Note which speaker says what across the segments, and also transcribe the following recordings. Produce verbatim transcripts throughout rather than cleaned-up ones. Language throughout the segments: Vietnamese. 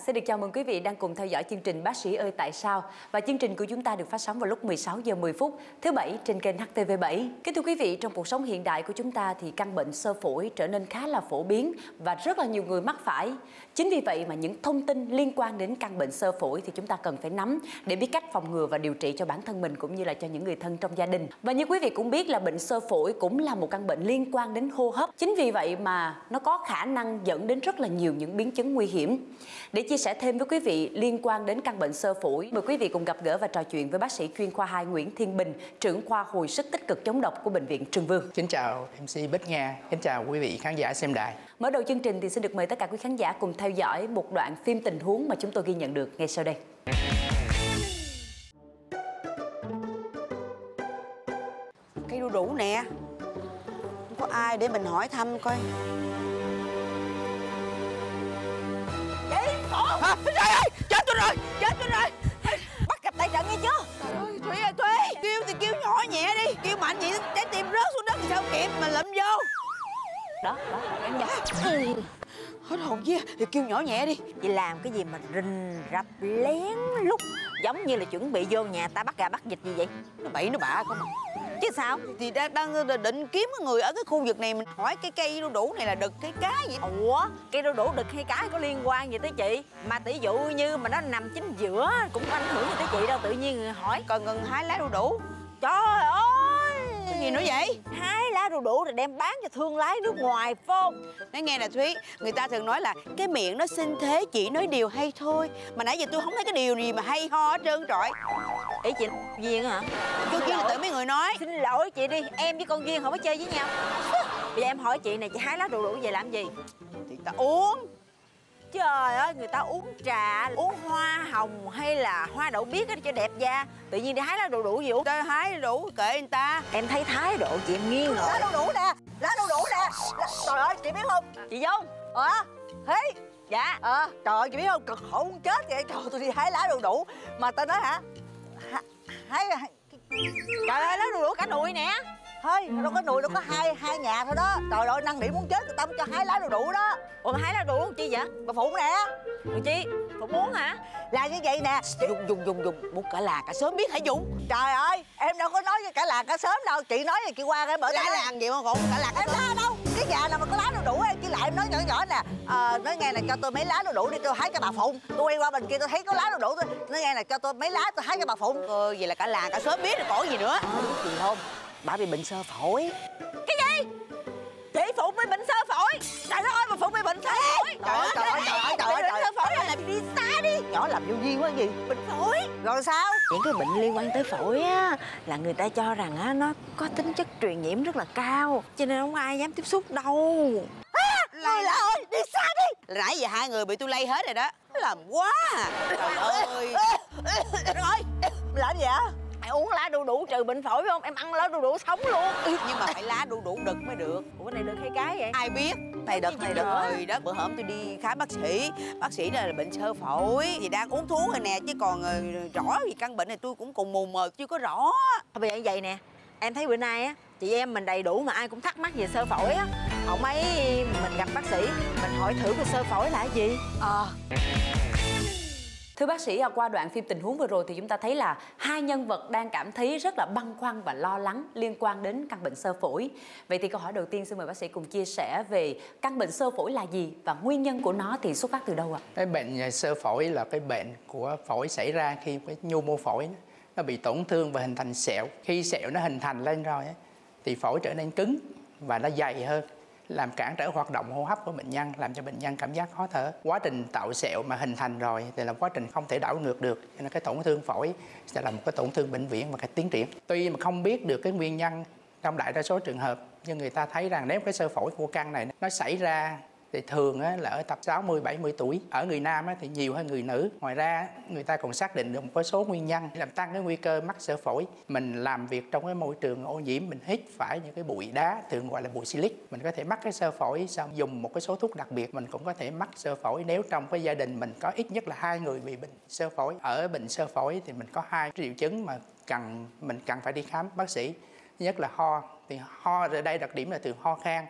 Speaker 1: Xin được chào mừng quý vị đang cùng theo dõi chương trình Bác sĩ ơi tại sao. Và chương trình của chúng ta được phát sóng vào lúc mười sáu giờ mười phút thứ bảy trên kênh H T V bảy. Kính thưa quý vị, trong cuộc sống hiện đại của chúng ta thì căn bệnh xơ phổi trở nên khá là phổ biến và rất là nhiều người mắc phải. Chính vì vậy mà những thông tin liên quan đến căn bệnh xơ phổi thì chúng ta cần phải nắm để biết cách phòng ngừa và điều trị cho bản thân mình cũng như là cho những người thân trong gia đình. Và như quý vị cũng biết là bệnh xơ phổi cũng là một căn bệnh liên quan đến hô hấp. Chính vì vậy mà nó có khả năng dẫn đến rất là nhiều những biến chứng nguy hiểm. Để chia sẻ thêm với quý vị liên quan đến căn bệnh xơ phổi, mời quý vị cùng gặp gỡ và trò chuyện với bác sĩ chuyên khoa hai Nguyễn Thiên Bình, trưởng khoa hồi sức tích cực chống độc của Bệnh viện Trưng Vương.
Speaker 2: Kính chào em xê Bích Nga, kính chào quý vị khán giả xem đài.
Speaker 1: Mở đầu chương trình thì xin được mời tất cả quý khán giả cùng theo dõi một đoạn phim tình huống mà chúng tôi ghi nhận được ngay sau đây.
Speaker 3: Cây đu đủ nè, không có ai để mình hỏi thăm coi. À, trời ơi, chết tôi rồi, chết tôi rồi. Bắt gặp tay trận nghe chưa? Trời ơi, Thủy ơi, Thủy, kêu thì kêu nhỏ nhẹ đi, kêu mạnh vậy trái tim rớt xuống đất thì sao kịp mà lụm vô.
Speaker 1: Đó, đó, em nha.
Speaker 3: Ừ. Hết hồn chứ, thì kêu nhỏ nhẹ đi.
Speaker 4: Chị làm cái gì mà rình rập lén lút, giống như là chuẩn bị vô nhà ta bắt gà bắt vịt gì vậy?
Speaker 3: Nó bậy nó bạ không à.
Speaker 4: Chứ sao?
Speaker 3: Thì đang, đang định kiếm cái người ở cái khu vực này, mình hỏi cái cây đu đủ này là đực cái cá gì?
Speaker 4: Ủa, cây đu đủ đực hay cái có liên quan gì tới chị? Mà tỷ dụ như mà nó nằm chính giữa cũng có ảnh hưởng gì tới chị đâu, tự nhiên người hỏi.
Speaker 3: Còn gần hái lá đu đủ.
Speaker 4: Trời ơi!
Speaker 3: Cái gì nữa vậy?
Speaker 4: Hái lá đu đủ rồi đem bán cho thương lái nước ngoài phải không?
Speaker 3: Nói nghe nè Thúy, người ta thường nói là cái miệng nó sinh thế chỉ nói điều hay thôi. Mà nãy giờ tôi không thấy cái điều gì mà hay ho hết trơn trọi.
Speaker 4: Ý chị Duyên hả?
Speaker 3: Tôi kia là tự mấy người nói.
Speaker 4: Xin lỗi chị đi, em với con Duyên không có chơi với nhau. Bây giờ em hỏi chị này, chị hái lá đu đủ về làm gì?
Speaker 3: Thì ta uống.
Speaker 4: Trời ơi, người ta uống trà, uống hoa hồng hay là hoa đậu biếc cho đẹp da. Tự nhiên đi hái lá đu đủ gì uống?
Speaker 3: Tôi hái đủ kệ người ta.
Speaker 4: Em thấy thái độ chị em nghi ngờ.
Speaker 3: Lá đu đủ nè, lá đu đủ nè. Trời ơi, chị biết không?
Speaker 4: Chị Dung.
Speaker 3: Ờ, Thế.
Speaker 4: Dạ.
Speaker 3: Ờ, trời ơi, chị biết không? Cực khổ muốn chết vậy. Trời, tôi đi hái lá đu đủ. Mà tao nói hả? Hái...
Speaker 4: Trời ơi, lá đu đủ cả nùi nè.
Speaker 3: Thôi, đâu có nùi, đâu có hai hai nhà thôi đó. Trời ơi, năn nỉ muốn chết người ta mới cho hái lá đu đủ đó.
Speaker 4: Ủa mà hái lá đu đủ chi vậy?
Speaker 3: Bà Phụng nè.
Speaker 4: Ủa chi? Phụng muốn hả?
Speaker 3: Là như vậy nè. Dùng dùng dùng dùng một cả là cả sớm biết hả Dũng? Trời ơi, em đâu có nói với cả là cả sớm đâu. Chị nói với chị qua cái bữa lá làng gì mà Phụng, cả là em la đâu. Cái nhà nào mà có lá đu đủ em chỉ lại em nói nhỏ nhỏ nè. Ờ, nói nghe là cho tôi mấy lá đu đủ đi tôi hái cho bà Phụng. Tôi quay qua bên kia tôi thấy có lá đu đủ tôi nói nghe là cho tôi mấy lá tôi hái cho bà Phụng. Ờ, vậy là cả làng cả sớm biết rồi còn gì nữa.
Speaker 4: Biết gì không? Bà bị bệnh xơ phổi. Cái gì? Chị Phụng bị bệnh xơ phổi. Trời đất ơi, mà Phụng bị bệnh xơ phổi.
Speaker 3: Trời ơi, trời ơi, trời ơi, trời ơi,
Speaker 4: bệnh xơ phổi là đi xa đi.
Speaker 3: Nhỏ làm vô duyên quá gì?
Speaker 4: Bệnh phổi.
Speaker 3: Rồi sao?
Speaker 4: Những cái bệnh liên quan tới phổi á là người ta cho rằng á nó có tính chất truyền nhiễm rất là cao, cho nên không ai dám tiếp xúc đâu.
Speaker 3: À, Lầy là ơi, đi xa đi. Nãy giờ hai người bị tôi lây hết rồi đó. Làm quá à. Trời ơi. Rồi, làm gì hả?
Speaker 4: Mày uống lá đu đủ trừ bệnh phổi phải không? Em ăn lá đu đủ sống luôn.
Speaker 3: Nhưng mà phải lá đu đủ đực mới được.
Speaker 4: Ủa cái này được hay cái vậy?
Speaker 3: Ai biết. Này đực này đực rồi đó. Bữa hổm tôi đi khám bác sĩ. Bác sĩ là bệnh xơ phổi. Thì đang uống thuốc rồi nè. Chứ còn uh, rõ gì căn bệnh này tôi cũng cùng mù mờ chưa có rõ.
Speaker 4: Bây giờ như vậy nè. Em thấy bữa nay á, chị em mình đầy đủ mà ai cũng thắc mắc về xơ phổi á. Không mấy mình gặp bác sĩ, mình hỏi thử cái xơ phổi là cái gì?
Speaker 3: Ờ à.
Speaker 1: Thưa bác sĩ, qua đoạn phim tình huống vừa rồi thì chúng ta thấy là hai nhân vật đang cảm thấy rất là băn khoăn và lo lắng liên quan đến căn bệnh xơ phổi. Vậy thì câu hỏi đầu tiên xin mời bác sĩ cùng chia sẻ về căn bệnh xơ phổi là gì và nguyên nhân của nó thì xuất phát từ đâu ạ?
Speaker 2: Cái bệnh xơ phổi là cái bệnh của phổi xảy ra khi cái nhu mô phổi nó, nó bị tổn thương và hình thành sẹo. Khi sẹo nó hình thành lên rồi thì phổi trở nên cứng và nó dày hơn, làm cản trở hoạt động hô hấp của bệnh nhân, làm cho bệnh nhân cảm giác khó thở. Quá trình tạo sẹo mà hình thành rồi thì là quá trình không thể đảo ngược được, cho nên cái tổn thương phổi sẽ là một cái tổn thương bệnh viện và cái tiến triển. Tuy mà không biết được cái nguyên nhân trong đại đa số trường hợp, nhưng người ta thấy rằng nếu cái xơ phổi của căn này nó xảy ra thì thường là ở tập sáu mươi bảy mươi tuổi. Ở người nam thì nhiều hơn người nữ. Ngoài ra người ta còn xác định được một số nguyên nhân làm tăng cái nguy cơ mắc xơ phổi. Mình làm việc trong cái môi trường ô nhiễm, mình hít phải những cái bụi đá thường gọi là bụi silic, mình có thể mắc cái xơ phổi. Xong dùng một cái số thuốc đặc biệt mình cũng có thể mắc xơ phổi nếu trong cái gia đình mình có ít nhất là hai người bị bệnh xơ phổi. Ở bệnh xơ phổi thì mình có hai triệu chứng mà cần mình cần phải đi khám bác sĩ. Thứ nhất là ho, thì ho ở đây đặc điểm là thường ho khan.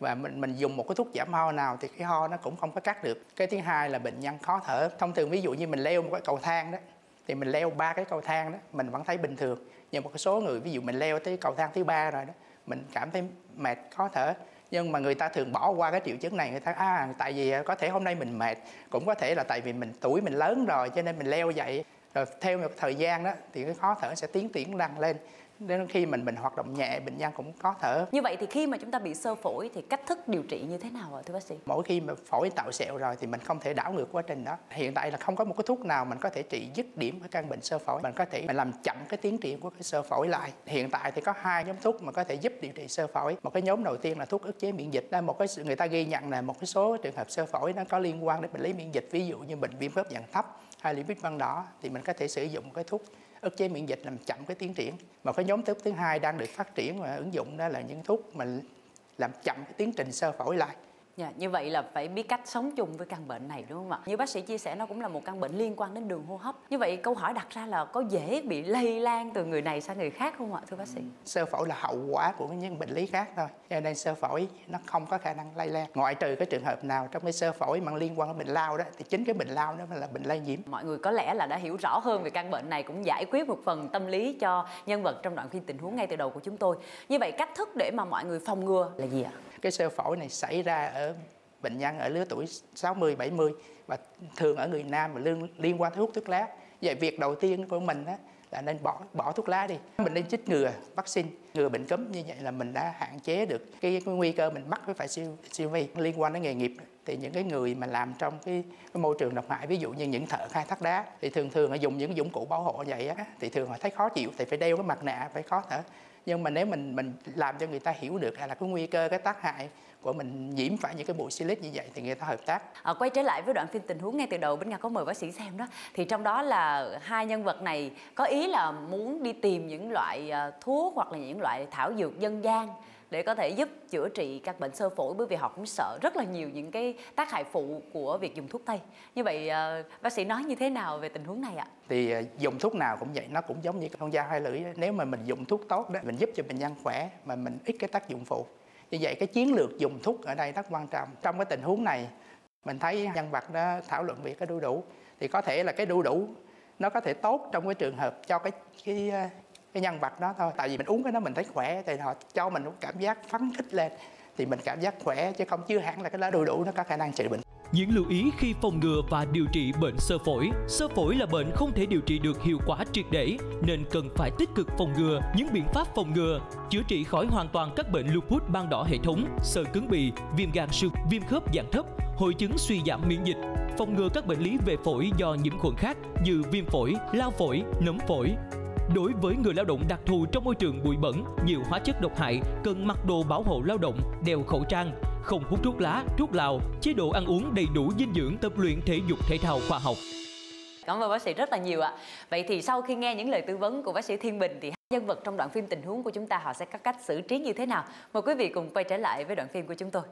Speaker 2: và mình mình dùng một cái thuốc giảm ho nào thì cái ho nó cũng không có cắt được. Cái thứ hai là bệnh nhân khó thở. Thông thường ví dụ như mình leo một cái cầu thang đó, thì mình leo ba cái cầu thang đó mình vẫn thấy bình thường, nhưng một số người ví dụ mình leo tới cầu thang thứ ba rồi đó mình cảm thấy mệt khó thở. Nhưng mà người ta thường bỏ qua cái triệu chứng này, người ta à tại vì có thể hôm nay mình mệt, cũng có thể là tại vì mình tuổi mình lớn rồi cho nên mình leo dậy, rồi theo một thời gian đó thì cái khó thở sẽ tiến triển nặng lên. Đến khi mình mình hoạt động nhẹ, bệnh nhân cũng có thở.
Speaker 1: Như vậy thì khi mà chúng ta bị xơ phổi thì cách thức điều trị như thế nào ạ thưa bác sĩ?
Speaker 2: Mỗi khi mà phổi tạo sẹo rồi thì mình không thể đảo ngược quá trình đó. Hiện tại là không có một cái thuốc nào mình có thể trị dứt điểm cái căn bệnh xơ phổi. Mình có thể mình làm chậm cái tiến triển của cái xơ phổi lại. Hiện tại thì có hai nhóm thuốc mà có thể giúp điều trị xơ phổi. Một cái nhóm đầu tiên là thuốc ức chế miễn dịch. Đó, một cái người ta ghi nhận là một cái số trường hợp xơ phổi nó có liên quan đến bệnh lý miễn dịch, ví dụ như bệnh viêm khớp dạng thấp hay lipid ban đỏ, thì mình có thể sử dụng cái thuốc ức chế miễn dịch làm chậm cái tiến triển. Một cái nhóm thuốc thứ hai đang được phát triển và ứng dụng đó là những thuốc mà làm chậm cái tiến trình xơ phổi lại.
Speaker 1: Dạ, như vậy là phải biết cách sống chung với căn bệnh này đúng không ạ? Như bác sĩ chia sẻ nó cũng là một căn bệnh liên quan đến đường hô hấp. Như vậy câu hỏi đặt ra là có dễ bị lây lan từ người này sang người khác không ạ thưa bác sĩ?
Speaker 2: Xơ phổi là hậu quả của những bệnh lý khác thôi, cho nên xơ phổi nó không có khả năng lây lan. Ngoại trừ cái trường hợp nào trong cái xơ phổi mà liên quan đến bệnh lao đó, thì chính cái bệnh lao đó là bệnh lây nhiễm.
Speaker 1: Mọi người có lẽ là đã hiểu rõ hơn về căn bệnh này, cũng giải quyết một phần tâm lý cho nhân vật trong đoạn phim tình huống ngay từ đầu của chúng tôi. Như vậy cách thức để mà mọi người phòng ngừa là gì ạ?
Speaker 2: Cái xơ phổi này xảy ra ở bệnh nhân ở lứa tuổi sáu mươi, bảy mươi và thường ở người nam và liên, liên quan tới hút thuốc lá. Vậy việc đầu tiên của mình đó là nên bỏ bỏ thuốc lá đi. Mình nên chích ngừa vaccine, ngừa bệnh cúm, như vậy là mình đã hạn chế được cái, cái nguy cơ mình mắc với phải siêu vi. Liên quan đến nghề nghiệp thì những cái người mà làm trong cái, cái môi trường độc hại, ví dụ như những thợ khai thác đá thì thường thường họ dùng những cái dụng cụ bảo hộ vậy á, thì thường họ thấy khó chịu thì phải đeo cái mặt nạ, phải khó thở. Nhưng mà nếu mình mình làm cho người ta hiểu được là cái nguy cơ, cái tác hại của mình nhiễm phải những cái bụi silic như vậy thì người ta hợp tác.
Speaker 1: À, quay trở lại với đoạn phim tình huống ngay từ đầu, Bích Nga có mời bác sĩ xem đó, thì trong đó là hai nhân vật này có ý là muốn đi tìm những loại thuốc hoặc là những loại thảo dược dân gian để có thể giúp chữa trị các bệnh xơ phổi, bởi vì họ cũng sợ rất là nhiều những cái tác hại phụ của việc dùng thuốc tây. Như vậy bác sĩ nói như thế nào về tình huống này ạ?
Speaker 2: Thì dùng thuốc nào cũng vậy, nó cũng giống như con dao hai lưỡi. Nếu mà mình dùng thuốc tốt đó, mình giúp cho bệnh nhân khỏe mà mình ít cái tác dụng phụ. Như vậy cái chiến lược dùng thuốc ở đây rất quan trọng. Trong cái tình huống này mình thấy nhân vật đó thảo luận về cái đu đủ, thì có thể là cái đu đủ nó có thể tốt trong cái trường hợp cho cái cái cái nhân vật đó thôi. Tại vì mình uống cái đó mình thấy khỏe thì họ cho mình một cảm giác phấn khích lên thì mình cảm giác khỏe, chứ không chưa hẳn là cái lá đu đủ nó có khả năng trị bệnh.
Speaker 5: Những lưu ý khi phòng ngừa và điều trị bệnh xơ phổi. Xơ phổi là bệnh không thể điều trị được hiệu quả triệt để, nên cần phải tích cực phòng ngừa. Những biện pháp phòng ngừa: chữa trị khỏi hoàn toàn các bệnh lupus ban đỏ hệ thống, xơ cứng bì, viêm gan sưng, viêm khớp dạng thấp, hội chứng suy giảm miễn dịch. Phòng ngừa các bệnh lý về phổi do nhiễm khuẩn khác như viêm phổi, lao phổi, nấm phổi. Đối với người lao động đặc thù trong môi trường bụi bẩn, nhiều hóa chất độc hại, cần mặc đồ bảo hộ lao động, đeo khẩu trang, không hút thuốc lá, thuốc lào, chế độ ăn uống đầy đủ dinh dưỡng, tập luyện thể dục thể thao khoa học.
Speaker 1: Cảm ơn bác sĩ rất là nhiều ạ. Vậy thì sau khi nghe những lời tư vấn của bác sĩ Thiên Bình thì hai nhân vật trong đoạn phim tình huống của chúng ta họ sẽ có cách xử trí như thế nào? Mời quý vị cùng quay trở lại với đoạn phim của chúng tôi.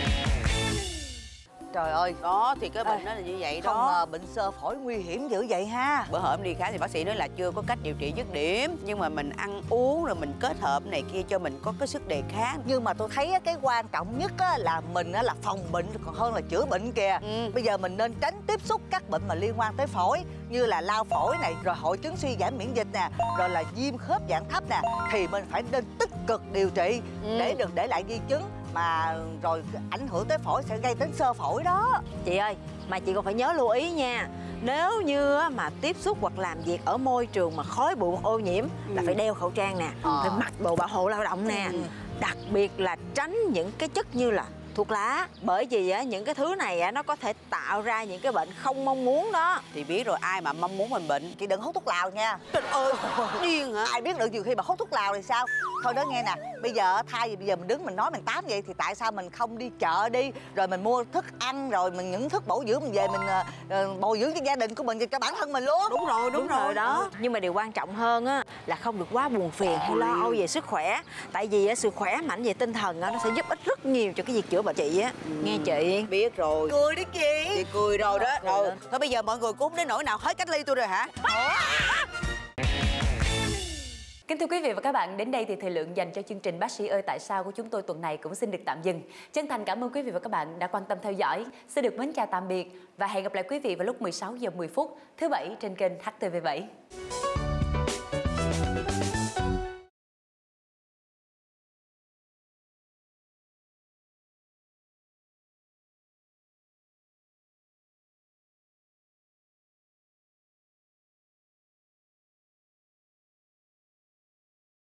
Speaker 3: Trời ơi,
Speaker 6: đó thì cái bệnh đó là như vậy đó.
Speaker 3: Không ngờ bệnh xơ phổi nguy hiểm dữ vậy ha.
Speaker 6: Bữa hôm đi khám thì bác sĩ nói là chưa có cách điều trị dứt điểm, nhưng mà mình ăn uống rồi mình kết hợp này kia cho mình có cái sức đề kháng.
Speaker 3: Nhưng mà tôi thấy cái quan trọng nhất là mình là phòng bệnh còn hơn là chữa bệnh kìa. Ừ. Bây giờ mình nên tránh tiếp xúc các bệnh mà liên quan tới phổi, như là lao phổi này, rồi hội chứng suy giảm miễn dịch nè, rồi là viêm khớp dạng thấp nè, thì mình phải nên tích cực điều trị ừ. để đừng để lại di chứng mà rồi ảnh hưởng tới phổi, sẽ gây đến xơ phổi đó.
Speaker 4: Chị ơi, mà chị còn phải nhớ lưu ý nha. Nếu như mà tiếp xúc hoặc làm việc ở môi trường mà khói bụi ô nhiễm ừ. là phải đeo khẩu trang nè, ờ. phải mặc đồ bảo hộ lao động nè. Ừ. Đặc biệt là tránh những cái chất như là thuốc lá, bởi vì á, những cái thứ này á, nó có thể tạo ra những cái bệnh không mong muốn đó.
Speaker 6: Thì biết rồi, ai mà mong muốn mình bệnh.
Speaker 3: Chị đừng hút thuốc lào nha.
Speaker 6: Trời ơi, điên hả?
Speaker 3: Ai biết được nhiều khi mà hút thuốc lào thì sao? Thôi đó nghe nè, bây giờ thay vì bây giờ mình đứng mình nói mình tám vậy thì tại sao mình không đi chợ đi, rồi mình mua thức ăn, rồi mình những thức bổ dưỡng mình về mình uh, bồi dưỡng cho gia đình của mình, cho bản thân mình luôn.
Speaker 6: Đúng rồi, đúng, đúng rồi. rồi đó.
Speaker 4: Nhưng mà điều quan trọng hơn á là không được quá buồn phiền hay lo âu về sức khỏe. Tại vì á, sự khỏe mạnh về tinh thần á, nó sẽ giúp ích rất nhiều cho cái việc chữa bệnh chị á. Ừ. Nghe chị.
Speaker 6: Biết rồi.
Speaker 3: Cười đi chị.
Speaker 6: Chị cười rồi đó. Rồi. Thôi bây giờ mọi người cũng đến nỗi nào hết cách ly tôi rồi hả?
Speaker 1: Kính thưa quý vị và các bạn, đến đây thì thời lượng dành cho chương trình Bác sĩ ơi tại sao của chúng tôi tuần này cũng xin được tạm dừng. Chân thành cảm ơn quý vị và các bạn đã quan tâm theo dõi. Xin được mến chào tạm biệt và hẹn gặp lại quý vị vào lúc mười sáu giờ mười phút thứ bảy trên kênh H T V bảy.